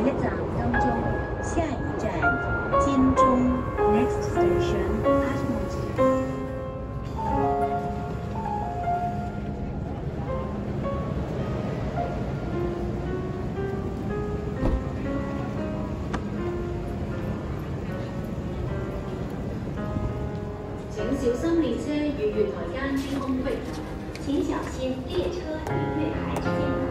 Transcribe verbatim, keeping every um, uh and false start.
一站当中，下一站金钟 ，next station Atmosphere。 请小心列车与月台间之空隙，请小心列车与月台之间。